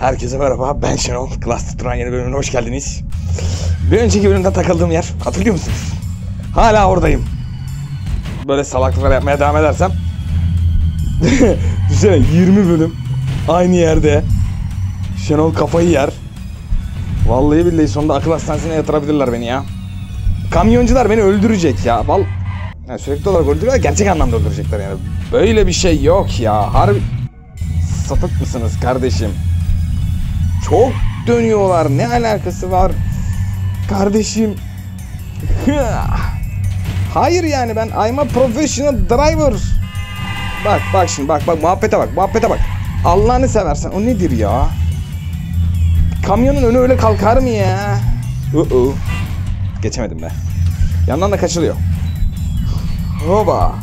Herkese merhaba, ben Şenol. Class Turan yeni bölümüne hoş geldiniz. Bir önceki bölümde takıldığım yer, hatırlıyor musunuz? Hala oradayım. Böyle salaklıklar yapmaya devam edersem düşünsene 20 bölüm aynı yerde Şenol kafayı yer. Vallahi billahi sonunda akıl hastanesine yatırabilirler beni ya. Kamyoncular beni öldürecek ya. Yani sürekli olarak öldürüyorlar, gerçek anlamda öldürecekler yani. Böyle bir şey yok ya. Harbi sapık mısınız kardeşim? Çok dönüyorlar. Ne alakası var? Kardeşim. Hayır yani ben I'm a professional driver. Bak şimdi bak muhabbete bak. Allah'ını seversen o nedir ya? Kamyonun önü öyle kalkar mı ya? Geçemedim be. Yandan da kaçılıyor. Hoba.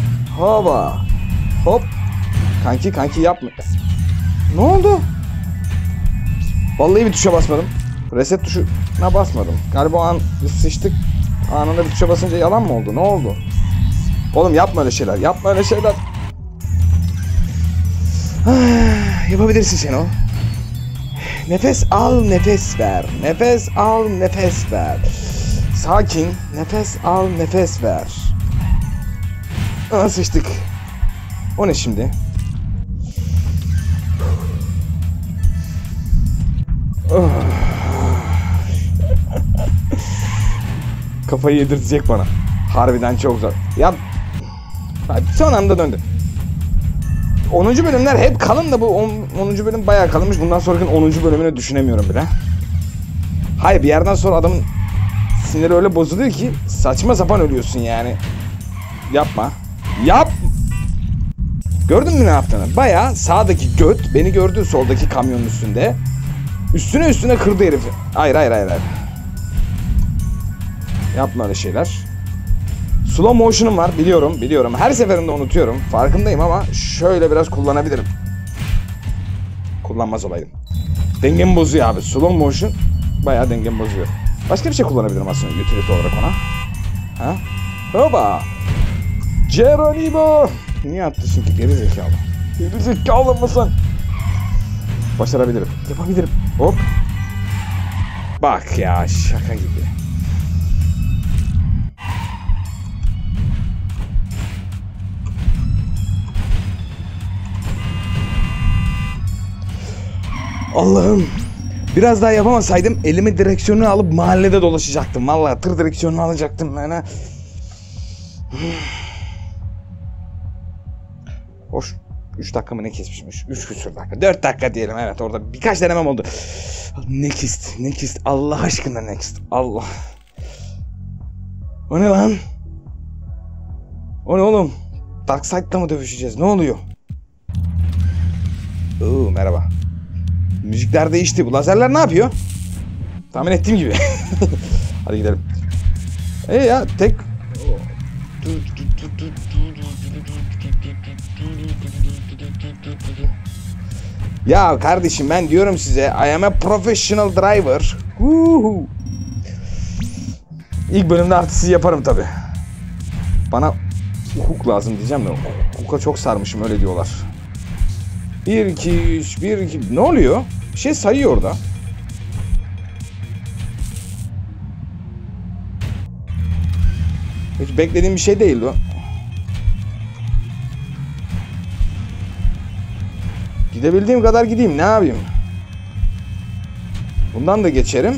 Hop. Kanki yapma. Ne oldu? Vallahi bir tuşa basmadım. Reset tuşuna basmadım. Galiba o an sıçtık. Anında bir tuşa basınca yalan mı oldu? Ne oldu? Oğlum yapma öyle şeyler. Yapabilirsin sen o. Nefes al, nefes ver. Nefes al, nefes ver. Sakin. Nefes al, nefes ver. Sıçtık. O ne şimdi? Kafayı yedirtecek bana. Harbiden çok zor. Ya son anda döndü. 10. bölümler hep kalın da bu 10. bölüm bayağı kalınmış. Bundan sonraki 10. bölümünü düşünemiyorum bile. Hayır, bir yerden sonra adamın siniri öyle bozuluyor ki saçma sapan ölüyorsun yani. Yapma. Gördün mü ne yaptığını? Bayağı sağdaki göt beni gördü soldaki kamyonun üstünde. Üstüne kırdı herifi. Hayır. Yapma öyle şeyler. Slow motion'um var, biliyorum. Her seferinde unutuyorum. Farkındayım ama şöyle biraz kullanabilirim. Kullanmaz olaydım. Dengemi bozuyor abi. Slow motion bayağı dengemi bozuyor. Başka bir şey kullanabilirim aslında utility olarak ona. Ha? Hoba. Geronimo. Niye attı çünkü geri zekalı. Geri zekalı mısın? Başarabilirim. Yapabilirim. Hop. Bak ya, şaka gibi. Allah'ım. Biraz daha yapamasaydım elime direksiyonu alıp mahallede dolaşacaktım. Vallahi tır direksiyonunu alacaktım ben ha. Hoş. 3 dakika mı ne kesmişmiş? 3 küsur dakika. 4 dakika diyelim, evet, orada birkaç denemem oldu. Next. Allah aşkına next. Allah. O ne lan? O ne oğlum? Darkside'da mı dövüşeceğiz? Ne oluyor? Merhaba. Müzikler değişti. Bu lazerler ne yapıyor? Tahmin ettiğim gibi. Hadi gidelim. Ya tek... Ya kardeşim ben diyorum size I am a professional driver. İlk bölümde artısı yaparım tabi. Bana hukuk lazım diyeceğim de hukuka çok sarmışım, öyle diyorlar. 1 2 3 1 2 ne oluyor? Bir şey sayıyor orada. Hiç beklediğim bir şey değildi o. Gidebildiğim kadar gideyim, ne yapayım? Bundan da geçerim.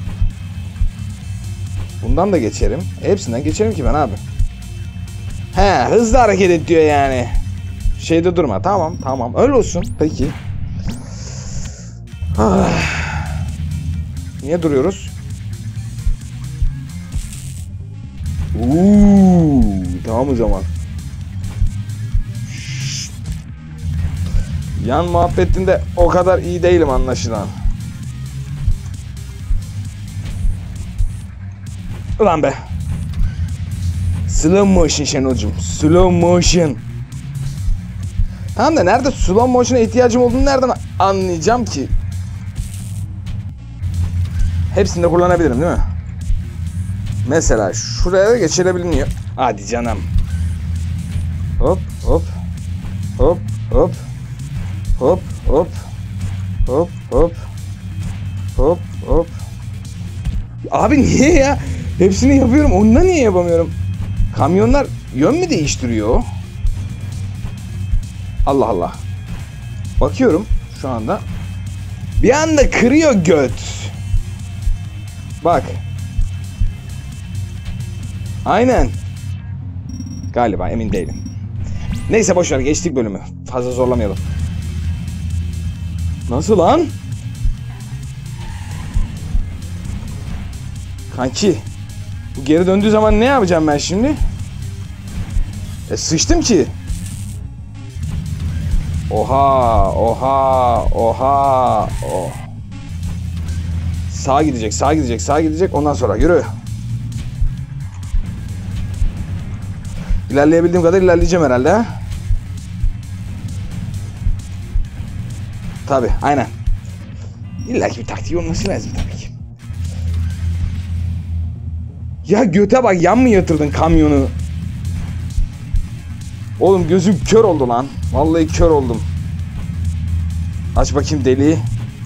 Hepsinden geçerim ki ben abi. Hızlı hareket et diyor yani. Şeyde durma. Tamam. Öyle olsun. Peki. Niye duruyoruz? Tamam o zaman. Yan muhabbetinde o kadar iyi değilim anlaşılan. Ulan be. Slow motion Şenol'cum. Slow motion. Tamam da nerede slow motion'a ihtiyacım olduğunu nereden anlayacağım ki? Hepsinde kullanabilirim değil mi? Mesela şuraya da geçirebiliniyor. Hadi canım. Hop. Hop hop. Hop hop. Abi niye ya? Hepsini yapıyorum. Onda niye yapamıyorum? Kamyonlar yön mü değiştiriyor? Allah Allah. Bakıyorum şu anda. Bir anda kırıyor göt. Bak. Aynen. Galiba emin değilim. Neyse boşver, geçtik bölümü. Fazla zorlamayalım. Nasıl lan? Kanki. Bu geri döndüğü zaman ne yapacağım ben şimdi? Sıçtım ki. Oha, oha, oha. Oh. Sağa gidecek, sağa gidecek, sağa gidecek. Ondan sonra yürü. İlerleyebildiğim kadar ilerleyeceğim herhalde. Ha? Tabii, aynen. İlla ki bir taktiği olması lazım tabii ki. Ya göte bak, yan mı yatırdın kamyonu? Oğlum gözüm kör oldu lan. Vallahi kör oldum. Aç bakayım deliği.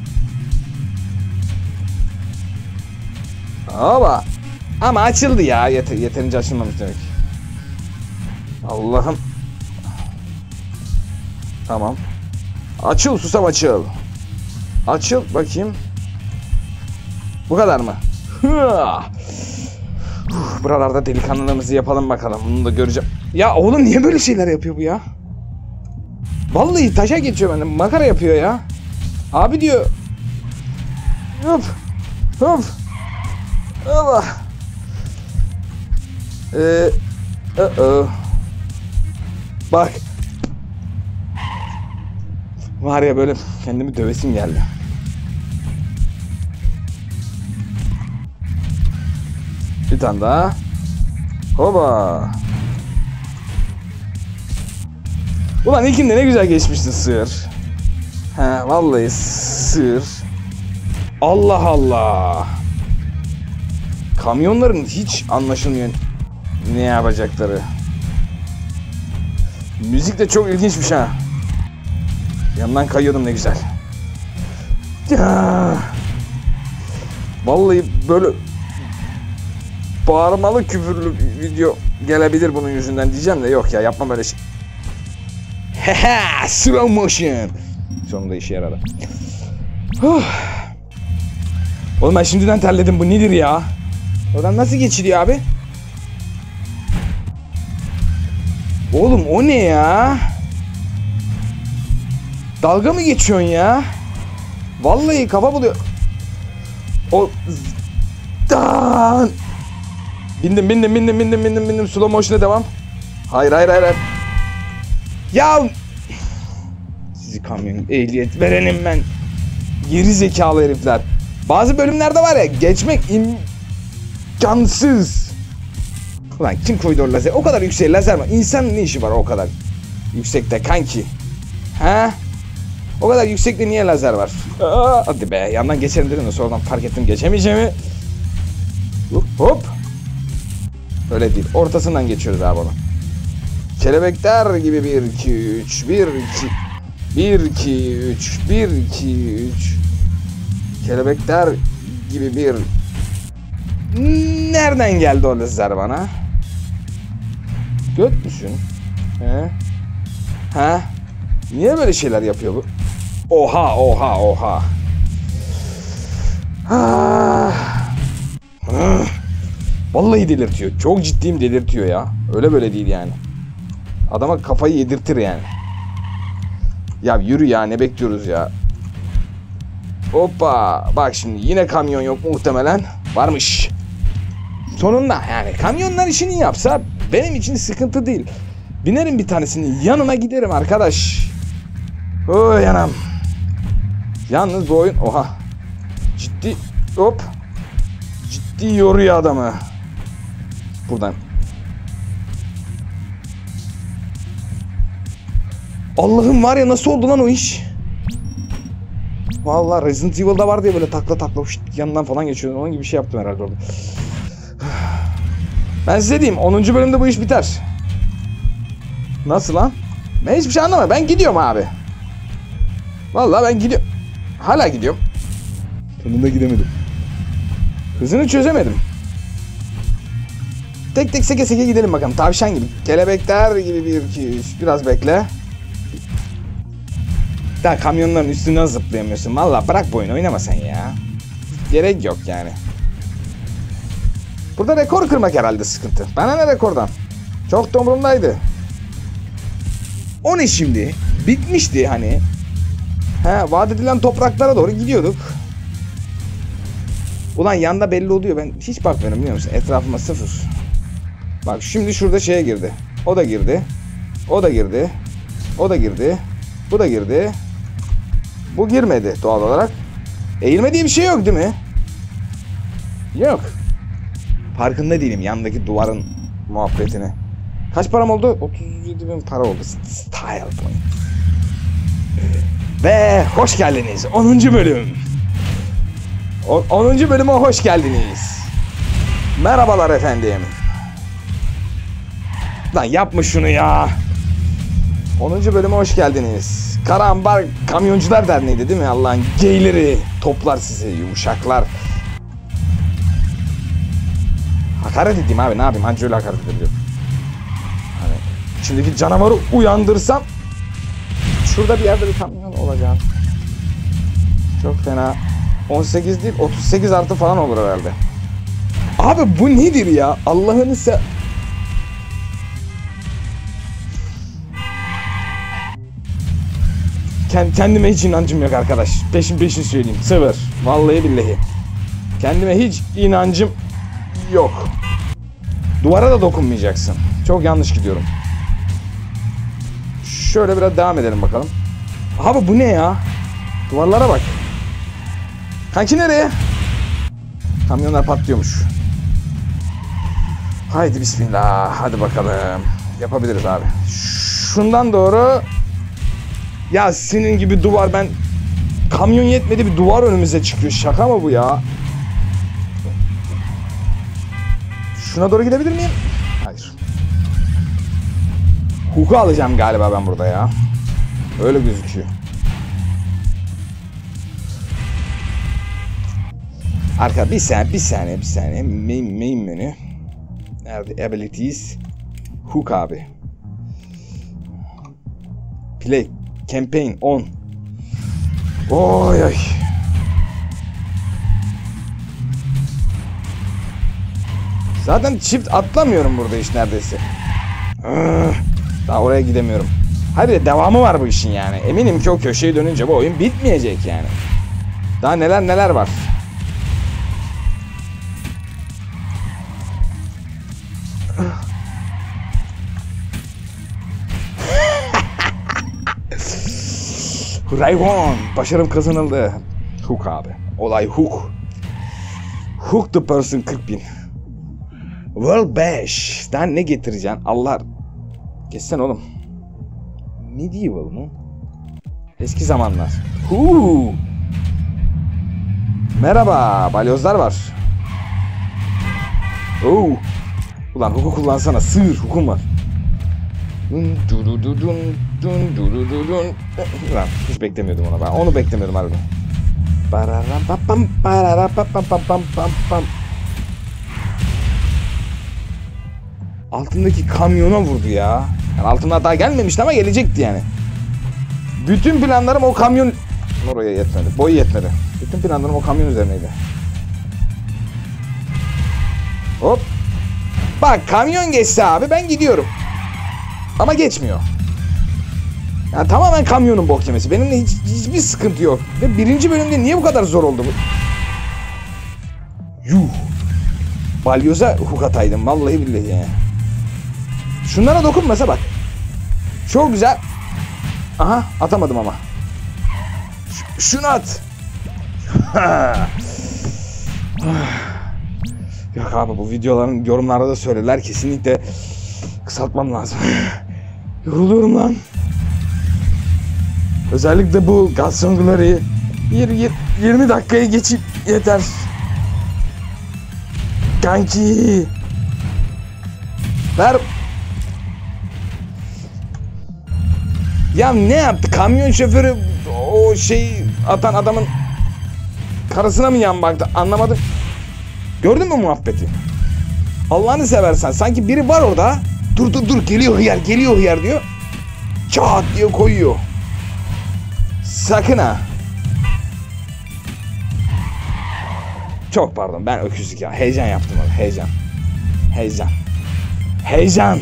Ama açıldı ya. Yeterince açılmamış demek. Allah'ım. Tamam. Açıl susam, açıl. Açıl bakayım. Bu kadar mı? Buralarda delikanlılığımızı yapalım bakalım. Bunu da göreceğim. Ya oğlum niye böyle şeyler yapıyor bu ya? Vallahi taşa geçiyor benden. Makara yapıyor ya. Abi diyor. Hop. Hop. Allah. Bak. Var ya, böyle kendimi dövesim geldi. Bir tane daha. Hoba. Ulan ilkinde ne güzel geçmişti sığır. He vallahi sığır. Allah Allah. Kamyonların hiç anlaşılmıyor ne yapacakları. Müzik de çok ilginçmiş ha. Yandan kayıyordum ne güzel. Ya. Vallahi böyle bağırmalı küfürlü video gelebilir bunun yüzünden diyeceğim de yok ya, yapma böyle şey. Haha, slow motion. Sonunda işe yaradı. Oğlum ben şimdiden terledim, bu nedir ya? Oradan nasıl geçiliyor abi? Oğlum o ne ya? Dalga mı geçiyorsun ya? Vallahi kafa buluyor. O dan. Bindim. Slow motion'a devam. Hayır. Ya sizi kamyon ehliyet verenim ben. Geri zekalı herifler. Bazı bölümlerde var ya, geçmek imkansız. Ulan kim koydu o lazer? O kadar yüksek lazer var. İnsanın ne işi var o kadar yüksekte kanki? Ha? O kadar yüksekte niye lazer var? Hadi be, yandan geçerim dedim de sonradan fark ettim geçemeyeceğimi. Hop. Öyle değil. Ortasından geçiyoruz abi onu. Kelebekler gibi 1 2 3 1 2 3 Kelebekler gibi bir. Nereden geldi o lazer bana? Göt müsün? He? Niye böyle şeyler yapıyor bu? Oha. Vallahi delirtiyor. Çok ciddiyim, delirtiyor ya. Öyle böyle değil yani. Adama kafayı yedirtir yani. Ya yürü ya, ne bekliyoruz ya? Hoppa. Bak şimdi yine kamyon yok muhtemelen. Varmış. Sonunda yani kamyonlar işini yapsa benim için sıkıntı değil. Binerim bir tanesinin yanına, giderim arkadaş. Oh yanam. Yalnız bu oyun ciddi ciddi yoruyor adamı. Buradan. Allah'ım var ya, nasıl oldu lan o iş? Vallahi Resident Evil'da var diye böyle takla yanından falan geçiyor. Onun gibi bir şey yaptım herhalde orada. Ben size diyeyim, 10. bölümde bu iş biter. Nasıl lan? Ben hiçbir şey anlamadım. Ben gidiyorum abi. Vallahi ben gidiyorum. Hala gidiyorum. Sonunda gidemedim. Hızını çözemedim. Tek tek seke seke gidelim bakalım. Tavşan gibi. Kelebekler gibi 1, 2, 3. Biraz bekle. Daha kamyonların üstünden zıplayamıyorsun. Valla bırak bu oyunu, oynama sen ya. Gerek yok yani. Burada rekor kırmak herhalde sıkıntı. Bana ne rekordan? Çok da umurumdaydı. O ne şimdi? Bitmişti hani. Vaat edilen topraklara doğru gidiyorduk. Ulan yanda belli oluyor. Ben hiç bakmıyorum, biliyor musun? Etrafıma sıfır. Bak şimdi şurada şeye girdi. O da girdi. O da girdi. O da girdi. Bu da girdi. Bu girmedi doğal olarak. Eğilme diye bir şey yok değil mi? Yok. Farkında değilim yandaki duvarın muhabbetini. Kaç param oldu? 37.000 para oldu. Style point. Ve hoş geldiniz. 10. bölüm. 10. bölüme hoş geldiniz. Merhabalar efendim. Lan yapma şunu ya. 10. bölüme hoş geldiniz. Karambar Kamyoncular Derneği'ydi değil mi? Allah'ın geyleri. Toplar sizi, yumuşaklar. Hakaret edeyim abi, ne yapayım? Anca öyle hakaret edebiliyorum. Hani içindeki canavarı uyandırsam şurada bir yerde bir kamyon olacak. Çok fena. 18 değil 38 artı falan olur herhalde. Abi bu nedir ya? Allah'ını kendime hiç inancım yok arkadaş. Peşin söyleyeyim. Sıfır. Vallahi billahi. Kendime hiç inancım yok. Duvara da dokunmayacaksın. Çok yanlış gidiyorum. Şöyle biraz devam edelim bakalım. Abi bu ne ya? Duvarlara bak. Kanki nereye? Kamyonlar patlıyormuş. Haydi bismillah. Hadi bakalım. Yapabiliriz abi. Şundan doğru. Ya senin gibi duvar, ben kamyon yetmedi bir duvar önümüze çıkıyor. Şaka mı bu ya? Şuna doğru gidebilir miyim? Hayır. Hook'u alacağım galiba ben burada ya. Öyle gözüküyor. Arka bir saniye. Main menü. Nerede? Abilities. Hook abi. Play. Campaign on. Oy oy. Zaten çift atlamıyorum burada iş neredeyse. Daha oraya gidemiyorum. Hadi devamı var bu işin yani. Eminim ki o köşeye dönünce bu oyun bitmeyecek yani. Daha neler var. Rayvon. Başarım kazanıldı. Hook abi. Olay hook. Hook the person 40.000. World 5. Daha ne getireceksin? Allah. Geçsen oğlum. Medieval mı? Eski zamanlar. Merhaba. Balyozlar var. Ulan huku kullansana. Sığır hukum var. Ulan hiç beklemiyordum ona ben. Onu beklemiyordum harbiden. Altındaki kamyona vurdu ya. Yani altına daha gelmemişti ama gelecekti yani. Bütün planlarım o kamyon... Oraya yetmedi. Boyu yetmedi. Bütün planlarım o kamyon üzerineydi. Hop. Bak kamyon geçse abi ben gidiyorum. Ama geçmiyor. Yani tamamen kamyonun bok yemesi. Benimle hiçbir sıkıntı yok. Ve 1. bölümde niye bu kadar zor oldu bu? Yuh. Balyoza hook ataydım. Vallahi billahi yani. Şunlara dokunmasa bak. Çok güzel. Aha atamadım ama. Şunu at. Yok abi bu videoların yorumlarda da söylerler. Kesinlikle kısaltmam lazım. Yoruluyorum lan. Özellikle bu Gaston Glory'yi 20 dakikaya geçip yeter. Kanki. Ver. Ya ne yaptı? Kamyon şoförü o şey atan adamın karısına mı yan baktı anlamadım. Gördün mü muhabbeti? Allah'ını seversen sanki biri var orada. Dur geliyor hıyar diyor. Çat diye koyuyor. Sakın ha. Çok pardon ben öküzlük ya. Heyecan yaptım orada. Heyecan.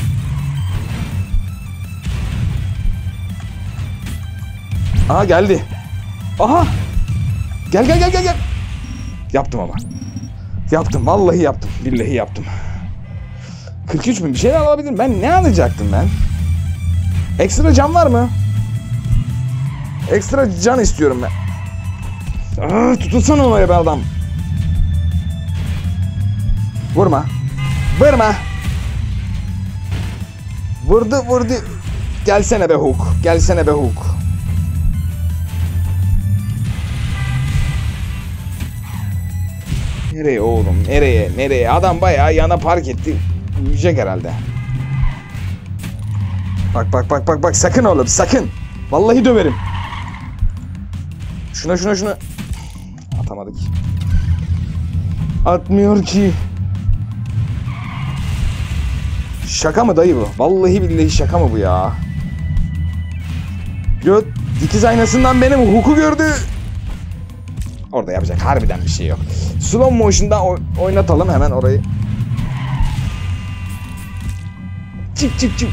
Aha geldi. Aha. Gel. Yaptım ama. Yaptım vallahi yaptım. Billahi yaptım. 43 bin bir şeyler alabilirim. Ben ne alacaktım ben? Ekstra can var mı? Ekstra can istiyorum ben. Tutulsana olaya be adam. Vurma. Vurdu. Gelsene be Hook. Nereye oğlum? Nereye? Adam bayağı yana park etti. Uyuyacak herhalde. Bak. Sakın oğlum, sakın. Vallahi döverim. Şuna. Atamadık. Atmıyor ki. Şaka mı dayı bu? Vallahi billahi şaka mı bu ya? Göt dikiz aynasından benim Hook'u gördü. Orada yapacak harbiden bir şey yok. Slow motion'da oynatalım hemen orayı. Çık.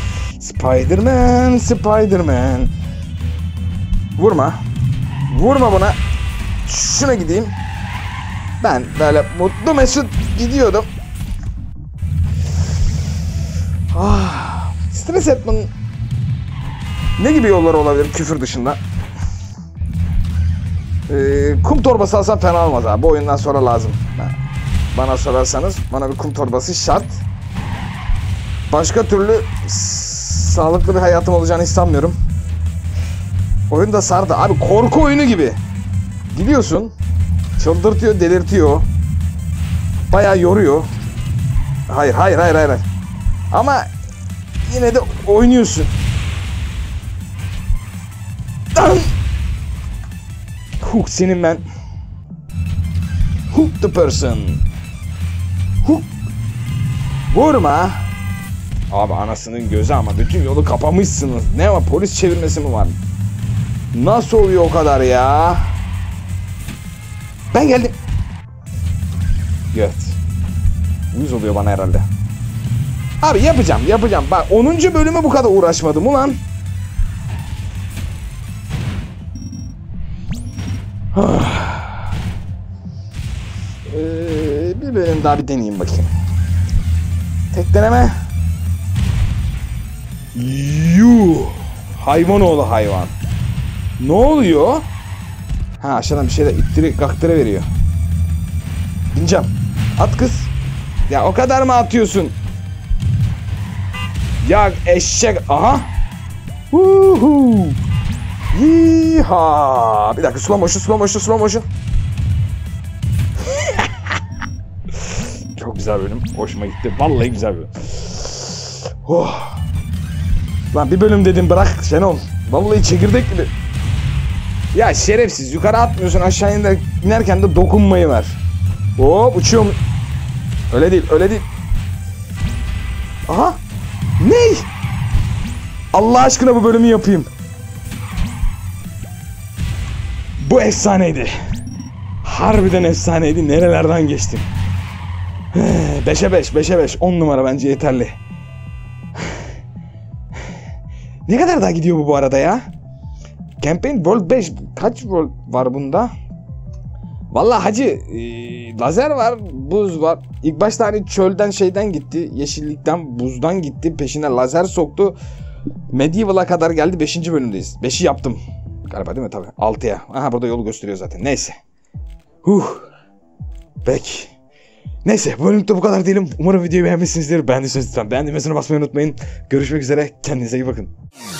Spiderman. Vurma buna. Şuna gideyim. Ben böyle mutlu mesut gidiyordum. Stres etmenin ne gibi yolları olabilir küfür dışında? Kum torbası alsam fena olmaz abi. Bu oyundan sonra lazım. Bana sorarsanız bana bir kum torbası şart. Başka türlü sağlıklı bir hayatım olacağını hiç sanmıyorum. Oyun da sardı. Abi korku oyunu gibi. Gidiyorsun. Çıldırtıyor, delirtiyor. Bayağı yoruyor. Hayır. Ama yine de oynuyorsun. Hook senin ben. Hook the person. Hook. Vurma. Abi anasının gözü ama bütün yolu kapamışsınız. Ne var, polis çevirmesi mi var? Nasıl oluyor o kadar ya? Ben geldim. Evet. Yüz oluyor bana herhalde. Abi yapacağım. Bak 10. bölüme bu kadar uğraşmadım ulan. Bir bölüm daha bir deneyeyim bakayım. Tek deneme. Hayvan oğlu hayvan. Ne oluyor? Ha aşağıdan bir şeyler ittiri kaktıra veriyor. Bineceğim. At kız. Ya o kadar mı atıyorsun? Ya eşek. Aha. Yiha. Bir dakika slow motion. Çok güzel bölüm. Hoşuma gitti. Vallahi güzel bölüm. Oh. Lan bir bölüm dedim bırak Şenol. Vallahi çekirdek gibi. Ya şerefsiz yukarı atmıyorsun aşağı inerken de dokunmayı ver. Hop uçuyorum. Öyle değil. Aha. Ney? Allah aşkına bu bölümü yapayım. Bu efsaneydi. Harbiden efsaneydi. Nerelerden geçtim. 5'e 5. 10 numara bence yeterli. Ne kadar daha gidiyor bu arada ya? Campaign World 5. Kaç World var bunda? Vallahi hacı lazer var, buz var. İlk başta hani çölden şeyden gitti. Yeşillikten, buzdan gitti. Peşine lazer soktu. Medieval'a kadar geldi. 5. bölümdeyiz. 5'i yaptım. Galiba değil mi? Tabii. 6'ya. Aha burada yolu gösteriyor zaten. Neyse. Peki. Neyse bu bölümde bu kadar diyelim. Umarım videoyu beğenmişsinizdir. Beğendiyseniz lütfen beğen düğmesine basmayı unutmayın. Görüşmek üzere. Kendinize iyi bakın.